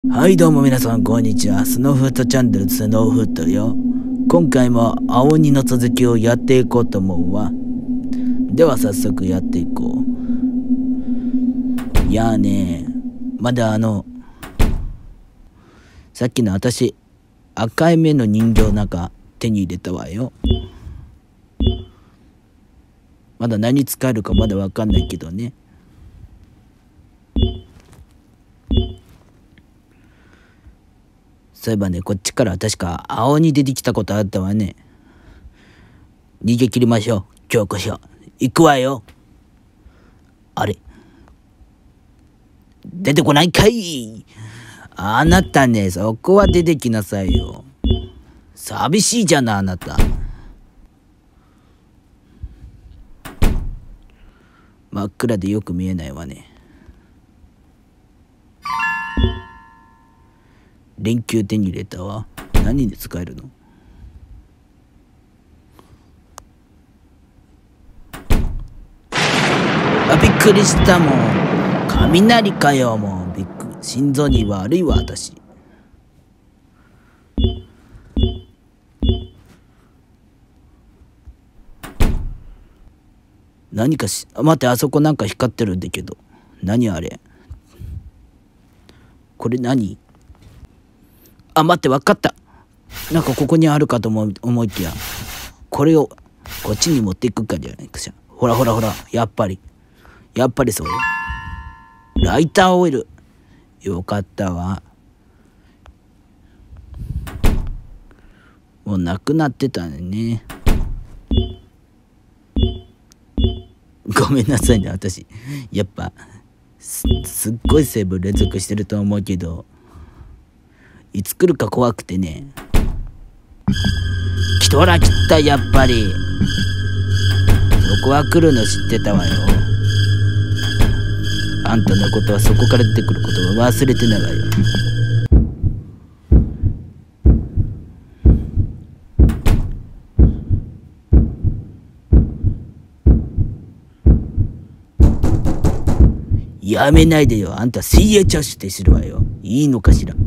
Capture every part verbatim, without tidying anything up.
はいどうも皆さんこんにちは。スノーフートチャンネルスノーフートよ。今回も青鬼の続きをやっていこうと思うわ。では早速やっていこう。いやーねー、まだあの、さっきの私、赤い目の人形なんか手に入れたわよ。まだ何使えるかまだわかんないけどね。そういえばね、こっちから確か青に出てきたことあったわね。逃げ切りましょう。今日こそ。行くわよ。あれ出てこないかい。あなたね、そこは出てきなさいよ。寂しいじゃな、あなた。真っ暗でよく見えないわね。連休手に入れたわ。何に使えるの？あ、びっくりしたもん。雷かよ、もう。びっくり。心臓に悪いわ、私。何かし、あ、待って、あそこなんか光ってるんだけど。何あれ？これ何？あ、待って、わかった。なんかここにあるかと思う思いきや、これをこっちに持っていくかじゃないかしら。ほらほらほら、やっぱり。やっぱりそうよ。ライターオイル。よかったわ。もうなくなってたね。ごめんなさいね、私。やっぱ、す、すっごいセーブ連続してると思うけど、いつ来るか怖くてね。来とら来た、やっぱり。そこは来るの知ってたわよ。あんたのことはそこから出てくることは忘れてないわよ。やめないでよ。あんた水泳着手ってするわよ。いいのかしら。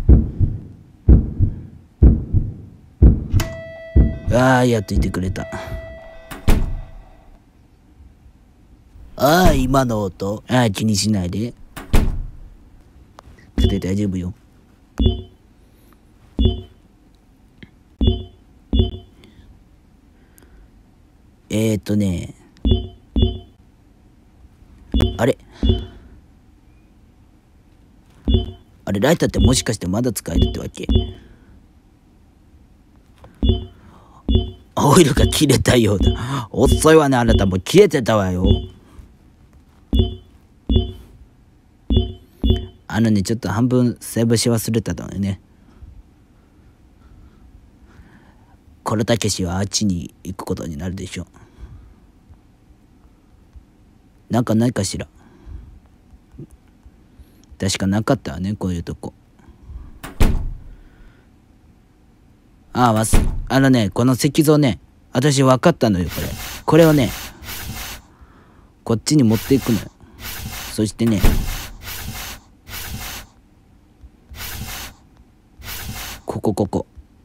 ああ、やっといてくれた。ああ、今の音。ああ、気にしないで。それで大丈夫よ。えーとね。あれあれ、ライターってもしかしてまだ使えるってわけ？オイルが切れたようだ。遅いわね、あなた。もう切れてたわよ。あのね、ちょっと半分セーブし忘れたのよね。コロタケシはあっちに行くことになるでしょう。なんかないかしら。確かなかったわね、こういうとこ。ああ、わす、あのね、この石像ね、私分かったのよ、これ。これをね、こっちに持っていくのよ。そしてね、ここここ。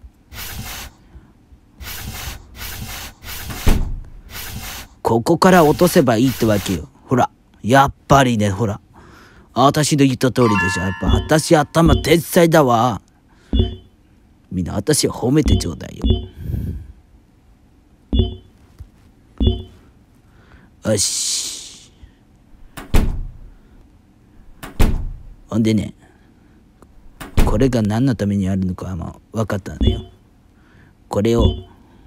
ここから落とせばいいってわけよ。ほら、やっぱりね、ほら。私の言った通りでしょ。やっぱ私頭天才だわ。みんな私を褒めてちょうだいよ。よし。ほんでね、これが何のためにあるのかはまあ分かったんだよ。これを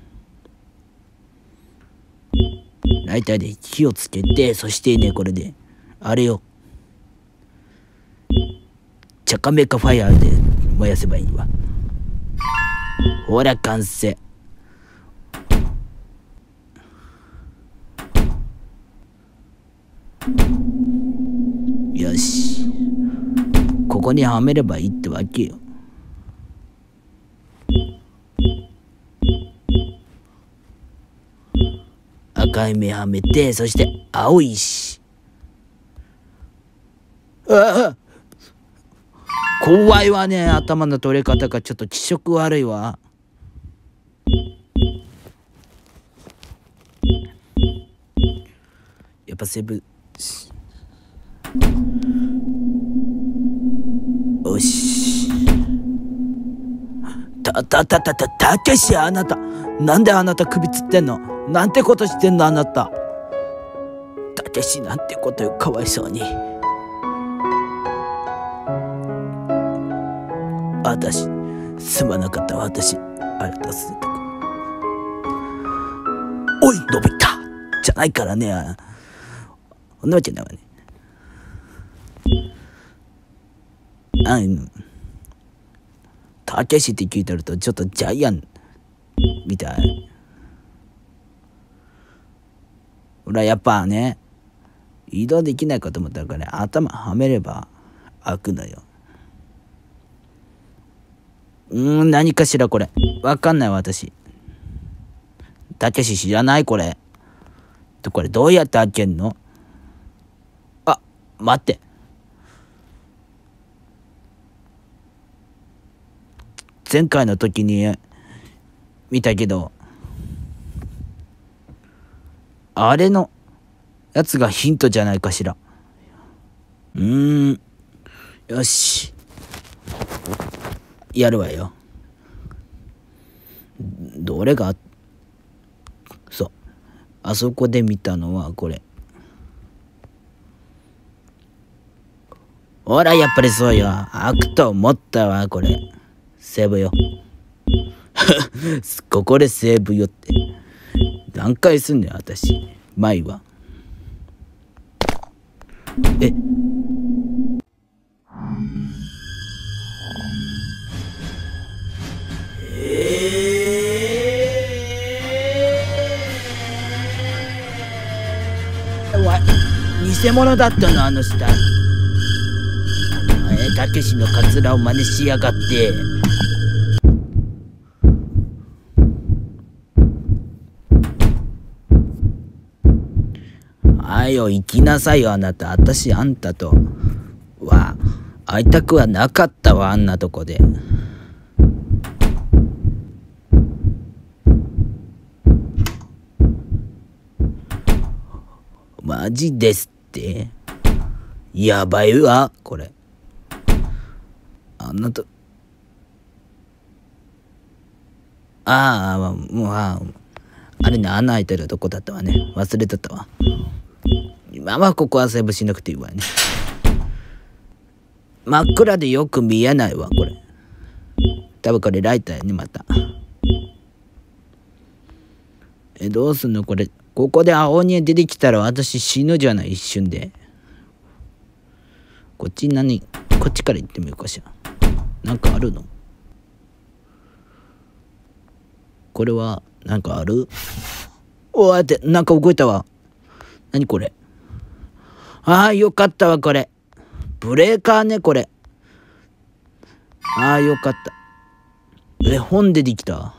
ライターで火をつけて、そしてね、これであれをチャカメカファイヤーで燃やせばいいわ。ほら完成。よし、ここにはめればいいってわけよ。赤い目はめて、そして青いし。ああ、 怖いわね。頭の取れ方がちょっと気色悪いわ。やっぱセブよし。たたたたたたけし、あなたなんであなた首つってんの？なんてことしてんのあなた。たけしなんてことよ、かわいそうに。私すまなかったわ。私あれだすとか。おいのび太じゃないからね。そんなわけないわね。あんたけしって聞いてるとちょっとジャイアンみたい。俺はやっぱね、移動できないかと思ったから、ね、頭はめれば開くのよ。うーん、何かしらこれ。わかんない私。たけし知らないこれ。これどうやって開けんの？あ、待って。前回の時に見たけど、あれのやつがヒントじゃないかしら。うーん、よし。やるわよ。どれが、そう。あそこで見たのはこれ。ほら、やっぱりそうよ。開くと思ったわ、これ。セーブよ。ここでセーブよって。何回すんねん、私。まあいいわ。えわ、偽物だったのあの下着。お前たけしのカツラを真似しやがって。はよ行きなさいよあなた。私あんたとは会いたくはなかったわ、あんなとこで。マジですって。やばいわこれ。あんなとああもうああれね、穴開いてるとこだったわね。忘れてたわ。今はここはセーブしなくていいわね。真っ暗でよく見えないわこれ。多分これライターやねまた。えどうすんのこれ。ここで青鬼出てきたら私死ぬじゃない、一瞬で。こっち何こっちから行ってみようかしら。なんかあるのこれは。なんかある？おーってなんか動いたわ。何これ。ああよかったわこれ。ブレーカーねこれ。ああよかった。え本出てきた。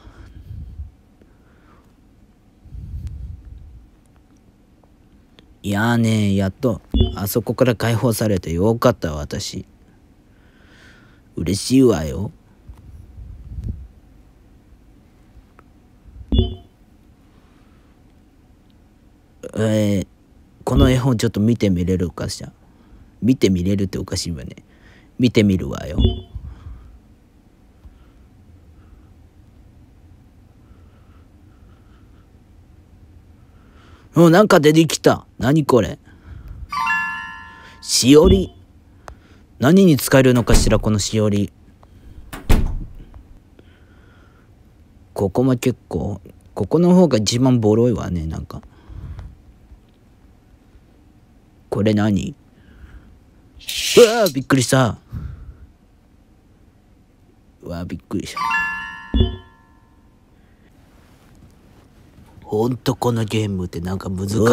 いやーね、やっとあそこから解放されてよかったわ私。嬉しいわよ。えー、この絵本ちょっと見てみれるかしら。見てみれるっておかしいわね。見てみるわよ。うん、なんか出てきた。何これ。しおり。何に使えるのかしらこのしおり。ここも結構、ここの方が一番ボロいわね、なんか。これ何？うわーびっくりした。うわーびっくりした。ほんとこのゲームってなんか難しい。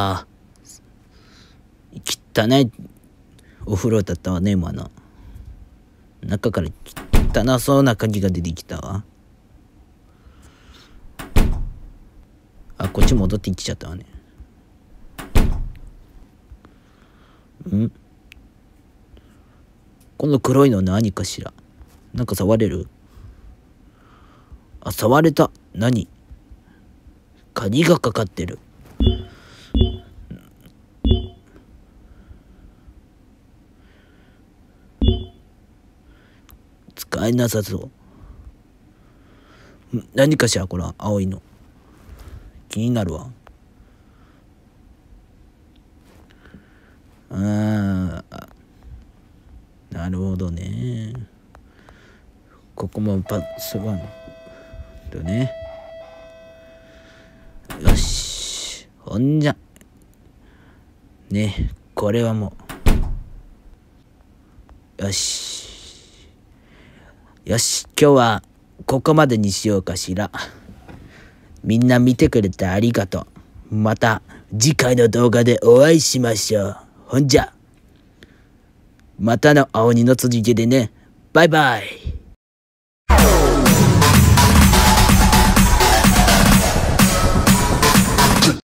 汚いお風呂だったわね今の。中から汚そうな鍵が出てきたわ。あ、こっち戻ってきちゃったわね。んこの黒いの何かしら。なんか触れる？あ、触れた。何？鍵がかかってる。使えなさそう。何かしらこれ青いの。気になるわ。ああ、なるほどね。ここもパスワンだね。よし。ほんじゃ。ね、これはもう。よし。よし、今日はここまでにしようかしら。みんな見てくれてありがとう。また次回の動画でお会いしましょう。ほんじゃ。またの青鬼の続きでね。バイバイ。